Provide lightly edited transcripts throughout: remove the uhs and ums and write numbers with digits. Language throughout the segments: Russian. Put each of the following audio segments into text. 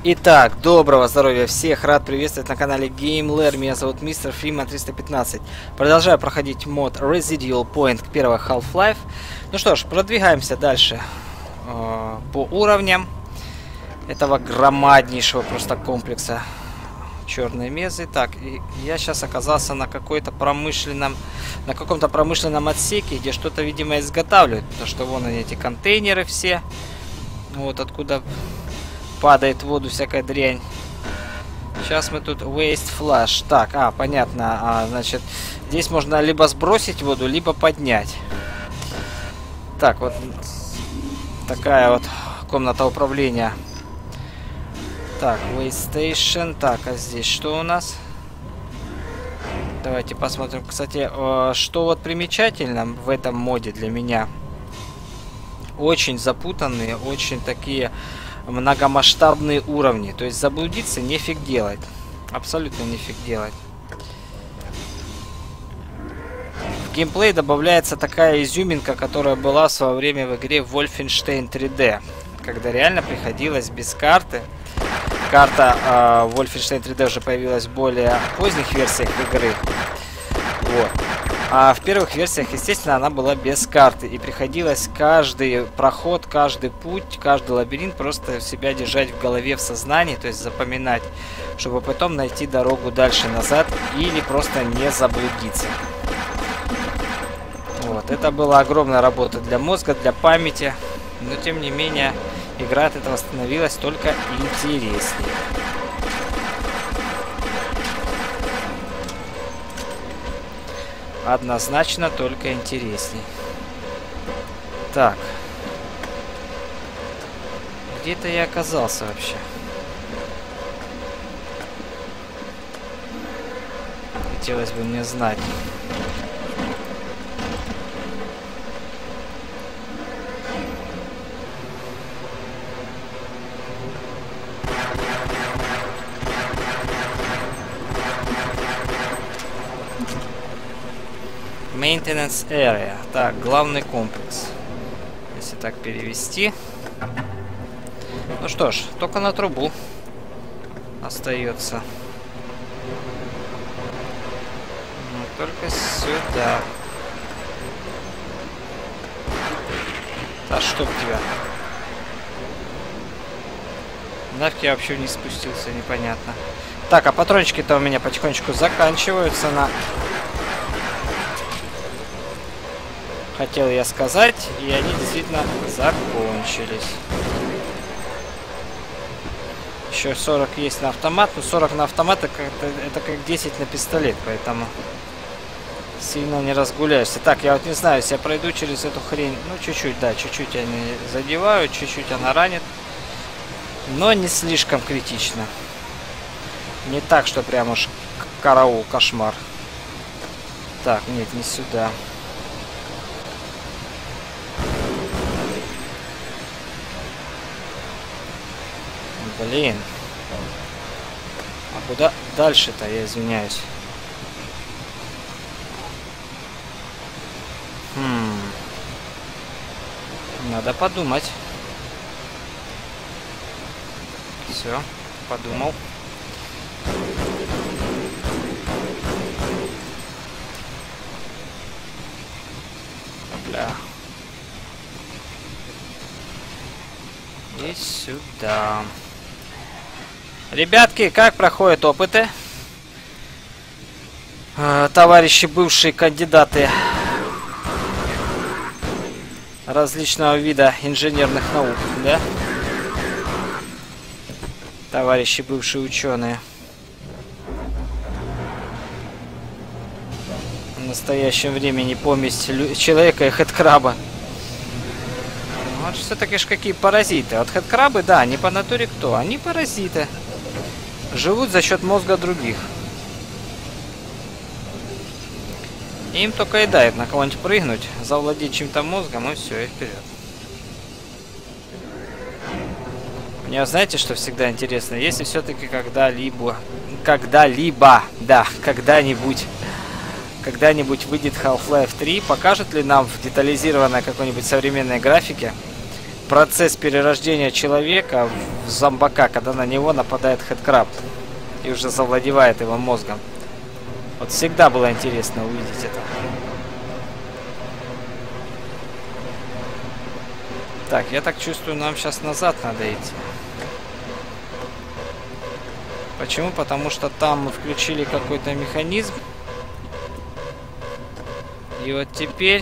Итак, доброго здоровья всех, рад приветствовать на канале GameLair, меня зовут Мистер Freeman 315. Продолжаю проходить мод Residual Point к первой Half-Life. Ну что ж, продвигаемся дальше по уровням этого громаднейшего просто комплекса черной мезы. Так, и я сейчас оказался на каком-то промышленном отсеке, где что-то, видимо, изготавливают, потому что вон они, эти контейнеры все, вот откуда падает в воду всякая дрянь. Сейчас мы тут Waste Flash. Так, понятно. Значит, здесь можно либо сбросить воду, либо поднять. Так, вот такая вот комната управления. Так, Waste Station. Так, а здесь что у нас? Давайте посмотрим. Кстати, что вот примечательно в этом моде для меня. Очень запутанные, очень такие многомасштабные уровни. То есть заблудиться нефиг делать. Абсолютно нефиг делать. В геймплей добавляется такая изюминка, которая была в свое время в игре Wolfenstein 3D. Когда реально приходилось без карты. Карта Wolfenstein 3D уже появилась в более поздних версиях игры. Вот. А в первых версиях, естественно, она была без карты. И приходилось каждый проход, каждый путь, каждый лабиринт просто себя держать в голове, в сознании, то есть запоминать, чтобы потом найти дорогу дальше назад или просто не заблудиться. Вот. Это была огромная работа для мозга, для памяти. Но, тем не менее, игра от этого становилась только интереснее. Однозначно только интересней. Так. Где-то я оказался вообще. Хотелось бы мне знать. Maintenance Area. Так, главный комплекс. Если так перевести. Ну что ж, только на трубу остается. Ну, только сюда. Да чтоб тебя. Нафиг я вообще не спустился, непонятно. Так, а патрончики-то у меня потихонечку заканчиваются на... Хотел я сказать, и они действительно закончились. Еще 40 есть на автомат, но 40 на автомат это как 10 на пистолет, поэтому сильно не разгуляешься. Так, я вот не знаю, если я пройду через эту хрень, ну чуть-чуть, да, чуть-чуть они задевают, чуть-чуть она ранит, но не слишком критично. Не так, что прям уж караул, кошмар. Так, нет, не сюда. Блин. А куда дальше-то, я извиняюсь. Надо подумать. Все, подумал. Бля. И сюда. Ребятки, как проходят опыты? Товарищи бывшие кандидаты различного вида инженерных наук, да? Товарищи бывшие ученые. В настоящем времени помесь человека и хэдкраба. Вот все-таки ж какие паразиты. Вот хэдкрабы, да, они по натуре кто? Они паразиты. Живут за счет мозга других. Им только и дает на кого-нибудь прыгнуть, завладеть чьим-то мозгом, и все, и вперед. Мне, знаете, что всегда интересно? Если все-таки когда-нибудь выйдет Half-Life 3, покажет ли нам в детализированной какой-нибудь современной графике процесс перерождения человека в зомбака, когда на него нападает Хэдкраб и уже завладевает его мозгом. Вот всегда было интересно увидеть это. Так, я так чувствую, нам сейчас назад надо идти. Почему? Потому что там мы включили какой-то механизм. И вот теперь...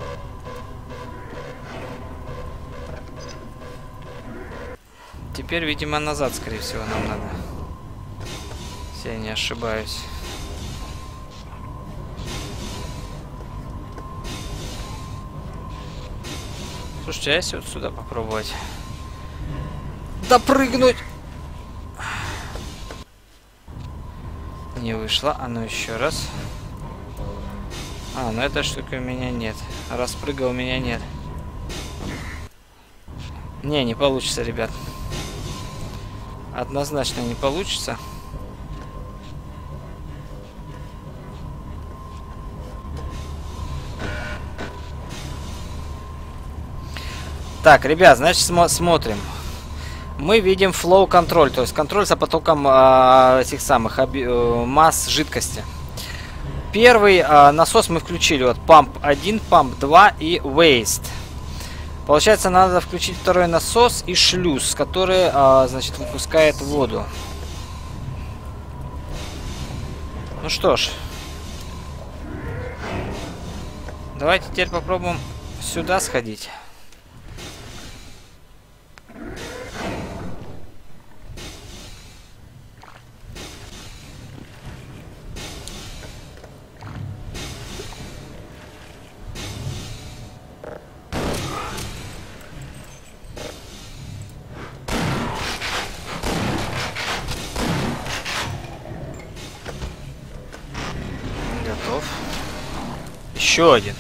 Теперь, видимо, назад, скорее всего, нам надо. Если я не ошибаюсь. Слушайте, а если вот сюда попробовать допрыгнуть? Не вышло. А ну еще раз. А, ну этой штуки у меня нет. Распрыга у меня нет. Не получится, ребят. Однозначно не получится. Так, ребят, значит, смотрим. Мы видим flow контроль, то есть контроль за потоком этих самых масс жидкости. Первый насос мы включили, вот pump 1, pump 2 и waste. Получается, надо включить второй насос и шлюз, который, значит, выпускает воду. Ну что ж. Давайте теперь попробуем сюда сходить. Готов. Еще один.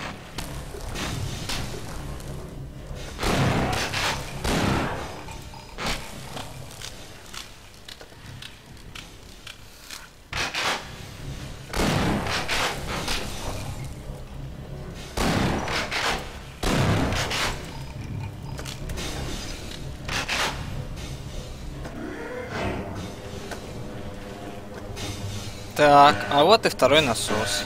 Так, а вот и второй насос.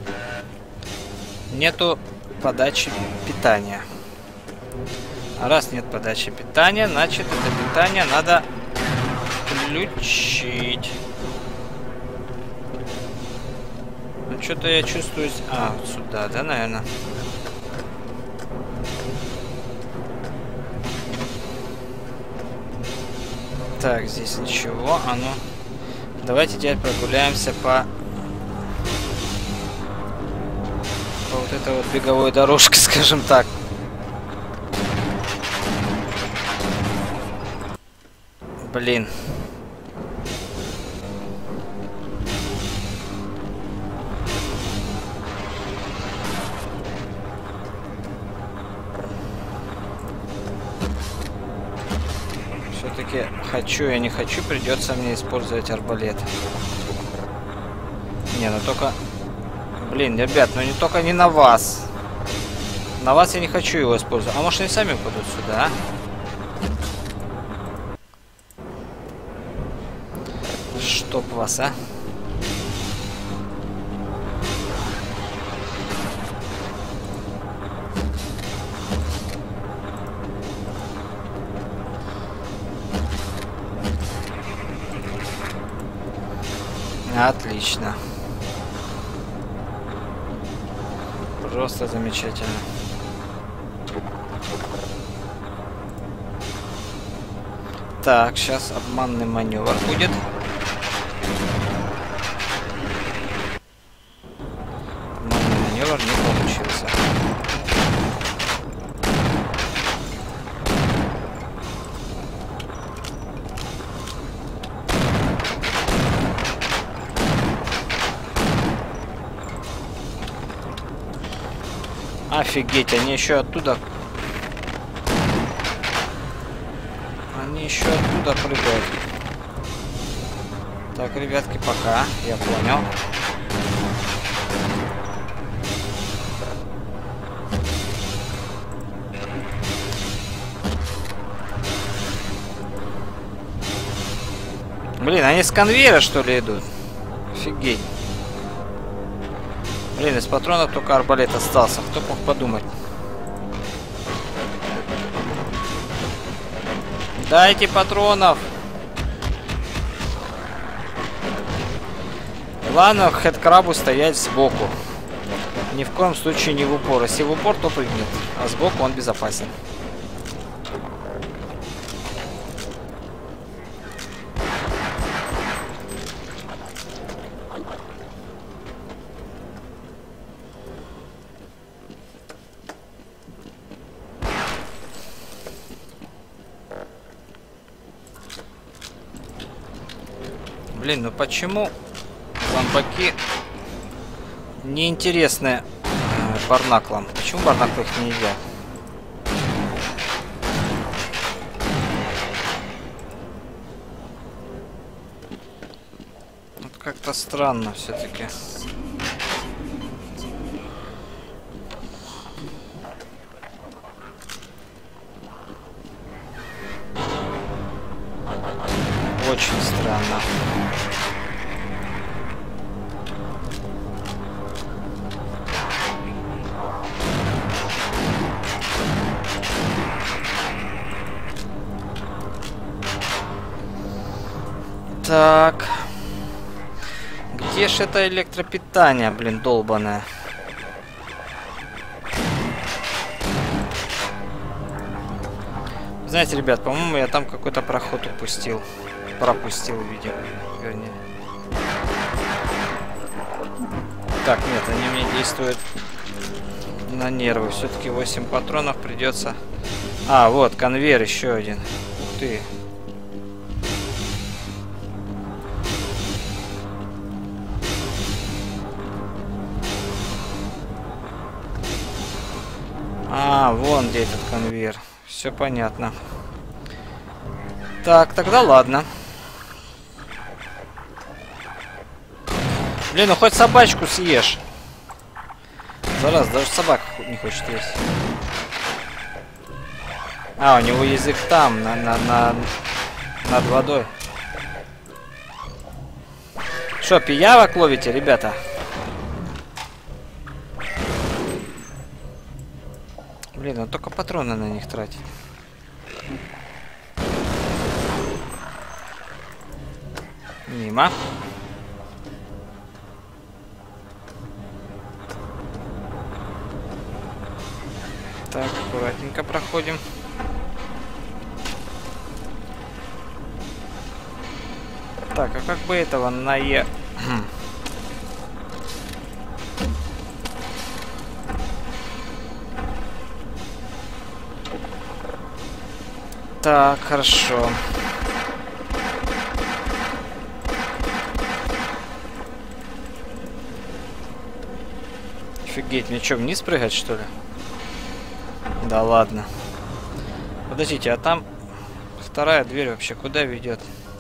Нету подачи питания. А раз нет подачи питания, значит это питание надо включить. Ну что-то я чувствую... А, вот сюда, да, наверное? Так, здесь ничего, а ну... Давайте теперь прогуляемся по вот этой вот беговой дорожке, скажем так. Блин. Все-таки хочу я не хочу, придется мне использовать арбалет. Не, ну только... Блин, ребят, ну не только не на вас. На вас я не хочу его использовать. А может они сами упадут сюда, а? Чтоб вас, а? Отлично. Просто замечательно. Так, сейчас обманный маневр будет. Обманный маневр не получился. Офигеть, они еще оттуда... Они еще оттуда прыгают. Так, ребятки, пока. Я понял. Блин, они с конвейера, что ли, идут? Офигеть. Блин, из патронов только арбалет остался. Кто мог подумать? Дайте патронов. Главное, хедкрабу стоять сбоку. Ни в коем случае не в упор. Если в упор, то прыгнет. А сбоку он безопасен. Блин, ну почему зомбаки неинтересны барнаклам? Почему барнаклы их не едят? Вот как-то странно все-таки. Очень странно. Так. Где ж это электропитание, блин, долбаное? Знаете, ребят, по-моему, я там какой-то проход упустил. Пропустил, видимо, вернее. Так, нет, они мне действуют на нервы. Все-таки 8 патронов придется. А, вот, конвейер еще один. Ух ты. А, вон где этот конвейер. Все понятно. Так, тогда ладно. Блин, ну хоть собачку съешь. Зараз, даже собака не хочет есть. А, у него язык там, над водой. Что, пиявок ловите, ребята? Блин, он только патроны на них тратит. Мимо. Так, аккуратненько проходим. Так, а как бы этого Так, хорошо. Офигеть, мне что, вниз прыгать, что ли? Да ладно. Подождите, а там вторая дверь вообще куда ведет?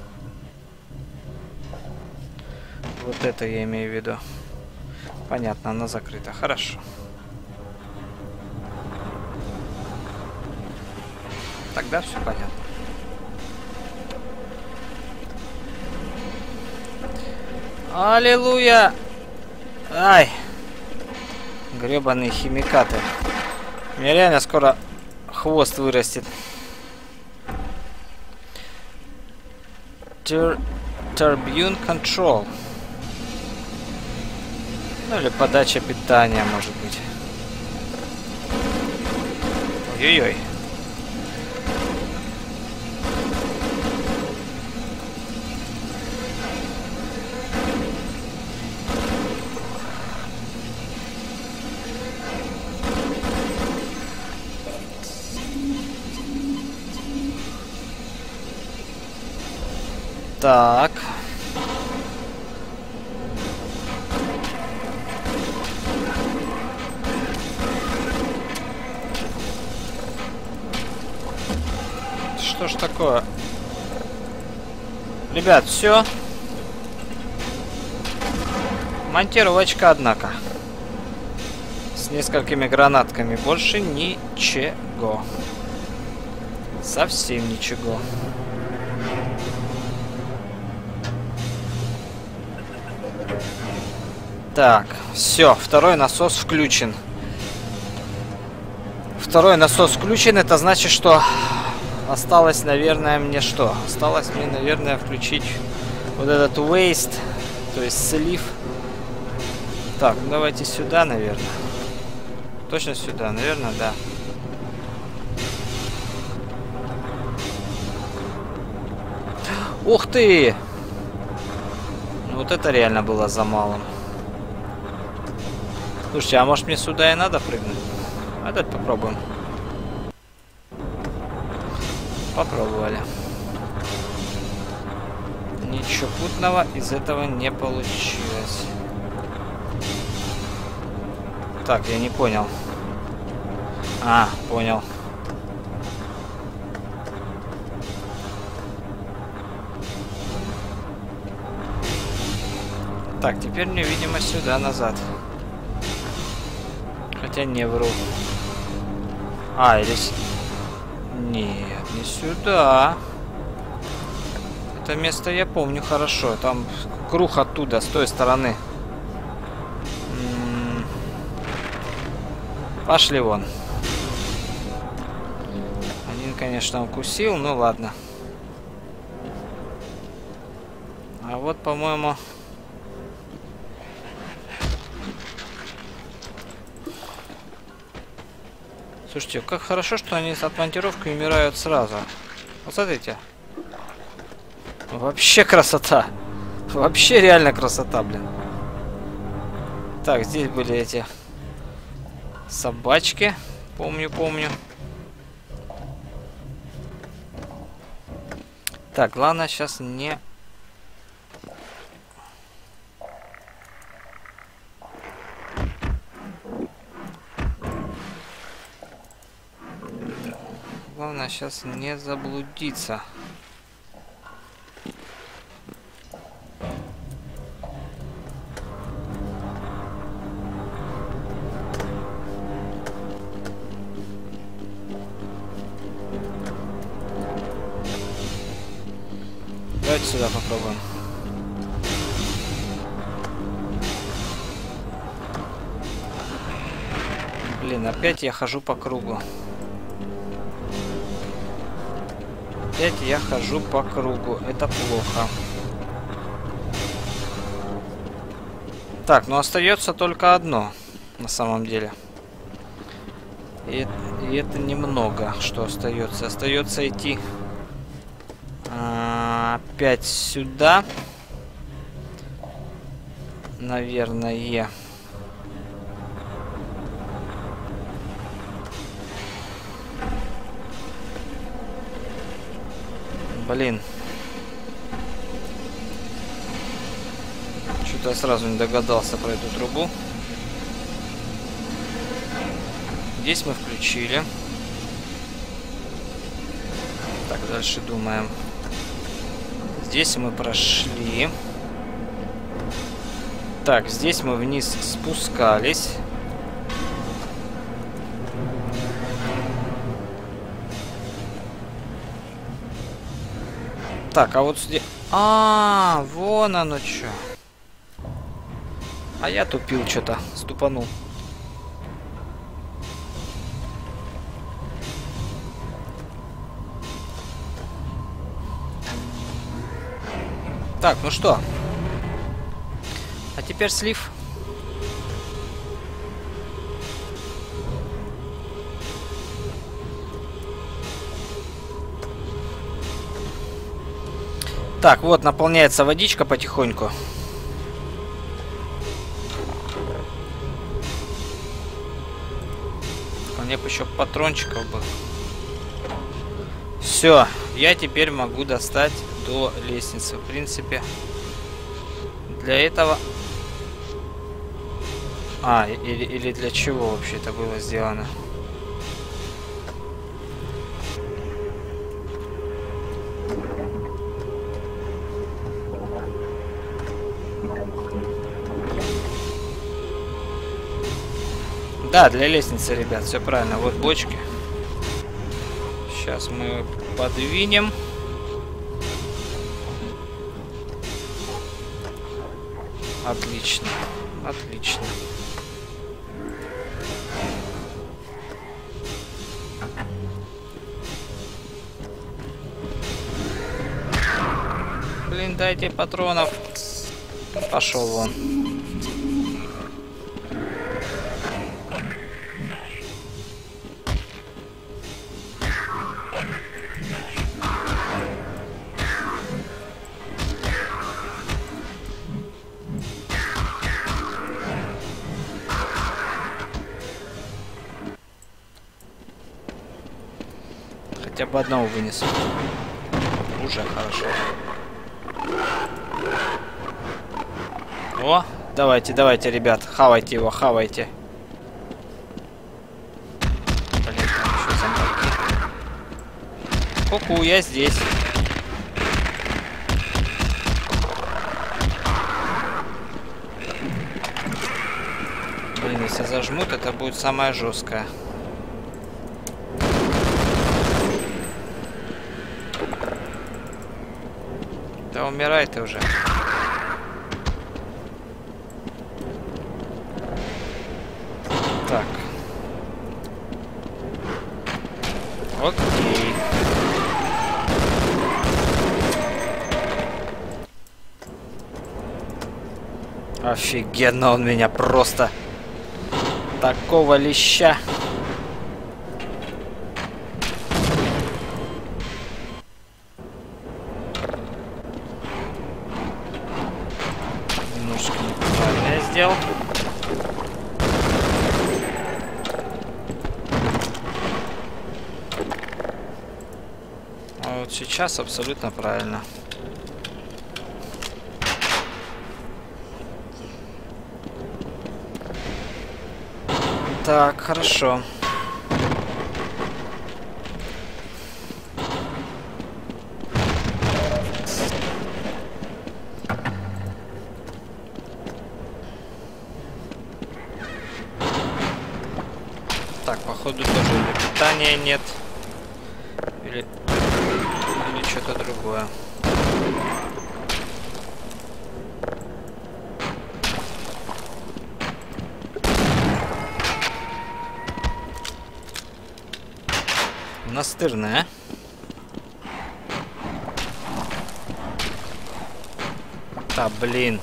Вот это я имею в виду. Понятно, она закрыта. Хорошо. Тогда все понятно. Аллилуйя! Ай! Гребаные химикаты. У меня реально скоро хвост вырастет. Turbine Control. Ну или подача питания, может быть. Ой-ой-ой. Так. Что ж такое? Ребят, все. Монтировочка, однако. С несколькими гранатками. Больше ничего. Совсем ничего. Так, все, второй насос включен. Второй насос включен, это значит, что осталось, наверное, мне что? Осталось мне, наверное, включить вот этот waste, то есть слив. Так, ну давайте сюда, наверное. Точно сюда, наверное, да. Ух ты! Ну, вот это реально было за малым. Слушайте, а может мне сюда и надо прыгнуть? А давайте попробуем. Попробовали. Ничего путного из этого не получилось. Так, я не понял. А, понял. Так, теперь мне, видимо, сюда, назад. Хотя не вру. А, или... Нет, не сюда. Это место я помню хорошо. Там круг оттуда, с той стороны. Пошли вон. Один, конечно, укусил, ну ладно. А вот, по-моему... Слушайте, как хорошо, что они с отмонтировкой умирают сразу. Вот смотрите. Вообще красота. Вообще реально красота, блин. Так, здесь были эти собачки. Помню. Так, главное сейчас не... Главное сейчас не заблудиться. Давайте сюда попробуем. Блин, опять я хожу по кругу. Опять я хожу по кругу. Это плохо. Так, ну остается только одно. На самом деле. И это немного, что остается. Остается идти опять сюда. Наверное. Блин. Что-то я сразу не догадался про эту трубу. Здесь мы включили. Так, дальше думаем. Здесь мы прошли. Так, здесь мы вниз спускались. Так, а вот здесь... вон оно что. А я тупил что-то, ступанул. Так, ну что? А теперь слив. Так, вот наполняется водичка потихоньку. Мне бы еще патрончиков бы. Все, я теперь могу достать до лестницы. В принципе, для этого... или для чего вообще это было сделано? Да, для лестницы, ребят, все правильно. Вот бочки. Сейчас мы подвинем. Отлично. Отлично. Блин, дайте патронов. Пошел вон. Хотя бы одного вынесу. Уже хорошо. О, давайте, давайте, ребят, хавайте его, хавайте. Блин, там еще зомбаки. Ку-ку, я здесь. Блин, если зажмут, это будет самое жесткое. Да умирай ты уже. Так. Окей. Офигенно он меня просто... Такого леща. Немножко неправильно я сделал. А вот сейчас абсолютно правильно. Так, хорошо. Так, походу тоже или питания нет, или что-то другое. Настырная. Да, блин.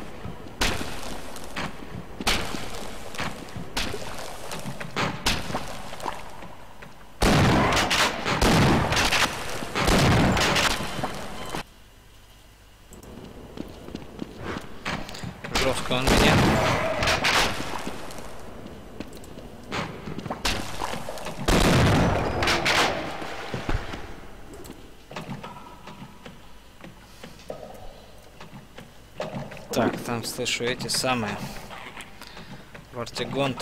Жестко он меня. Так, там слышу эти самые вартигонты.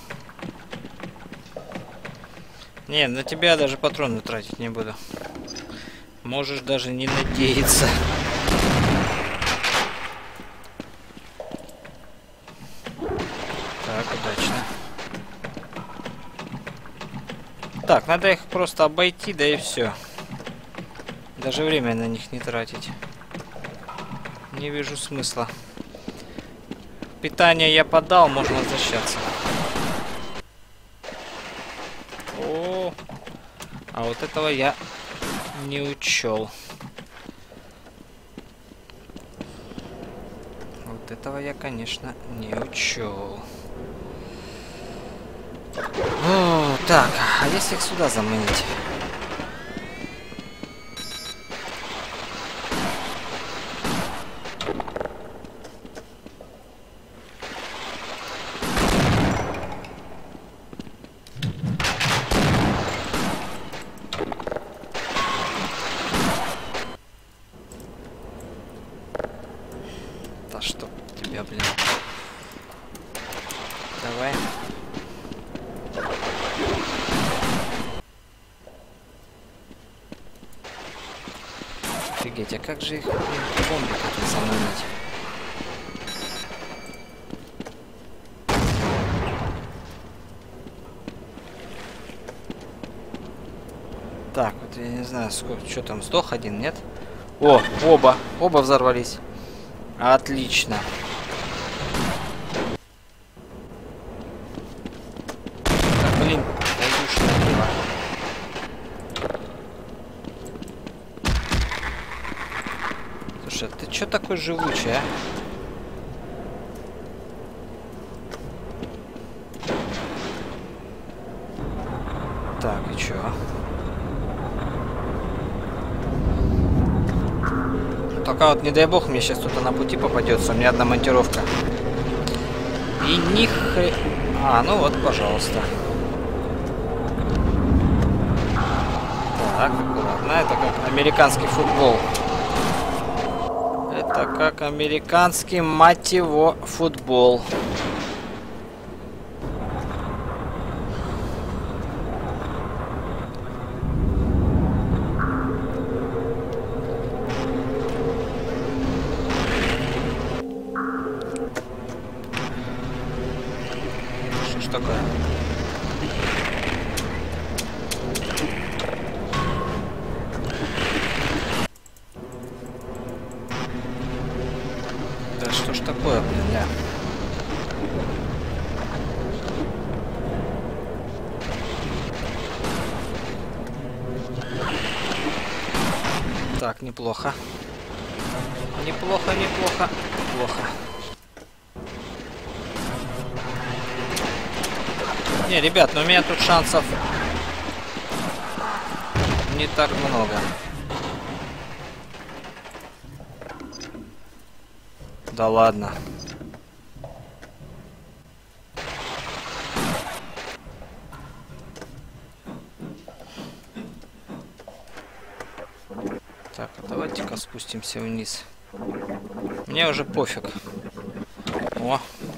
Не, на тебя даже патроны тратить не буду. Можешь даже не надеяться. Так, удачно. Так, надо их просто обойти, да и все. Даже время на них не тратить. Не вижу смысла. Питание я подал, можно возвращаться. О, а вот этого я не учел. Вот этого я, конечно, не учел. О, так, а если их сюда заманить? Да что тебя, блин. Давай. Офигеть, а как же их, блин, бомбы такие заманить? Так, вот я не знаю, сколько, что там, сдох один, нет? О, оба взорвались. Отлично. Слушай, ты чё такой живучий, а? Так, и чё? Только вот, не дай бог, мне сейчас кто-то на пути попадется. У меня одна монтировка. И А, ну вот, пожалуйста. Так, аккуратно. Это как американский футбол. Это как американский, мать его, футбол. Что ж такое? Да что ж такое, блин, я? Так, неплохо. Неплохо, неплохо, неплохо. Не, ребят, но у меня тут шансов не так много. Да ладно. Так, давайте-ка спустимся вниз. Мне уже пофиг. О.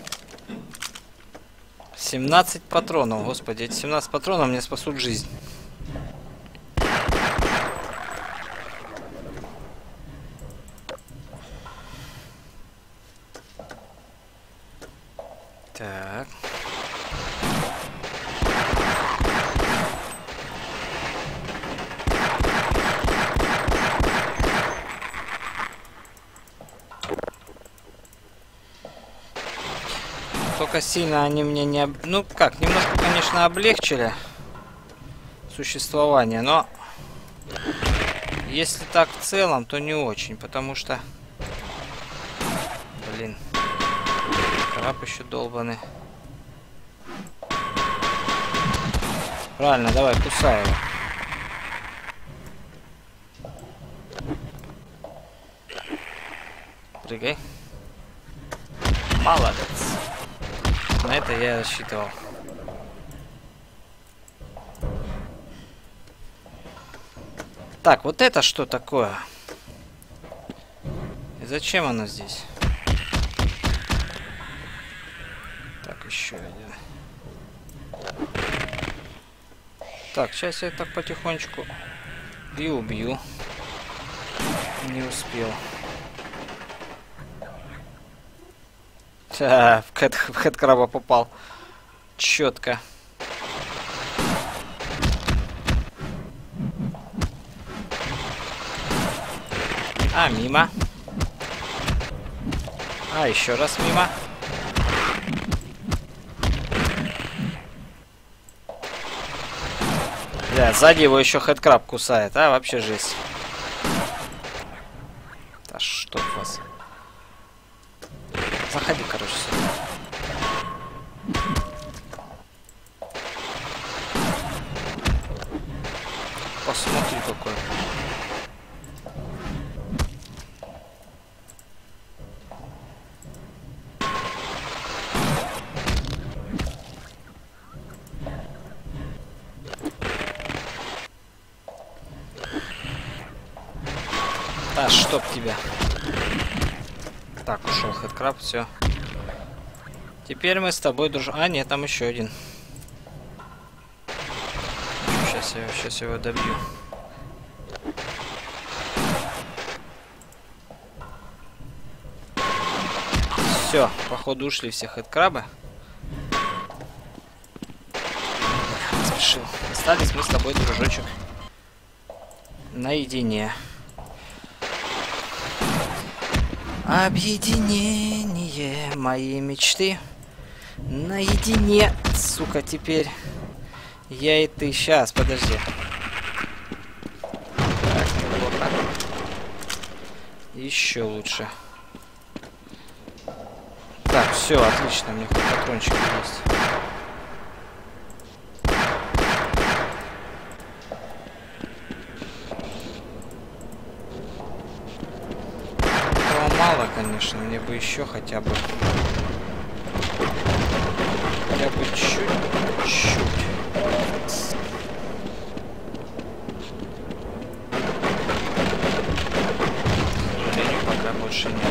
17 патронов, господи, эти 17 патронов мне спасут жизнь. Так. Только сильно они мне не... Ну как, немножко, конечно, облегчили существование, но если так в целом, то не очень, потому что... Блин. Краб еще долбаный. Правильно, давай, кусай его. Прыгай. Молодец. На это я рассчитывал. Так, вот это что такое? И зачем оно здесь? Так, еще один. Так, сейчас я так потихонечку и убью. Не успел. В хэдкраба попал. Четко. А, мимо. А, еще раз мимо. Бля, сзади его еще хэдкраб кусает, а? Вообще жесть. Да что вас. Заходи, короче, сюда. Посмотри какой. Да, чтоб тебя. Так, ушел хэдкраб, все. Теперь мы с тобой дружим. А, нет, там еще один. Сейчас я его добью. Все, походу ушли все хэдкрабы. Спешил. Остались мы с тобой, дружочек, наедине. Объединение моей мечты. Наедине, сука, теперь. Я и ты. Сейчас, подожди. Так, неплохо. Еще лучше. Так, все, отлично, мне хоть патрончик есть. Этого мало, конечно, мне бы еще хотя бы чуть-чуть. Пока больше нет.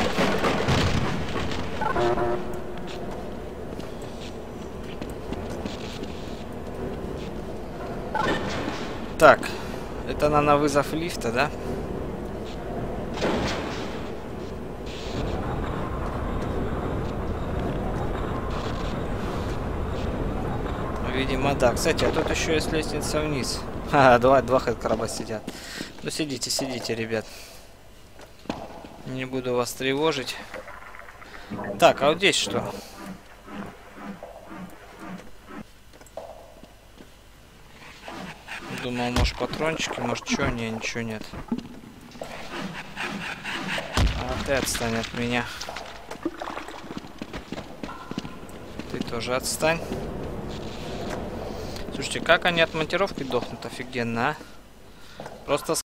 Так, это она на вызов лифта, да? Видимо, да. Кстати, а тут еще есть лестница вниз. Ха, два хэдкраба сидят. Ну сидите, сидите, ребят. Не буду вас тревожить. Так, а вот здесь что? Думал, может патрончики, может что? Не, ничего нет. А ты отстань от меня. Ты тоже отстань. Слушайте, как они от монтировки дохнут? Офигенно, а? Просто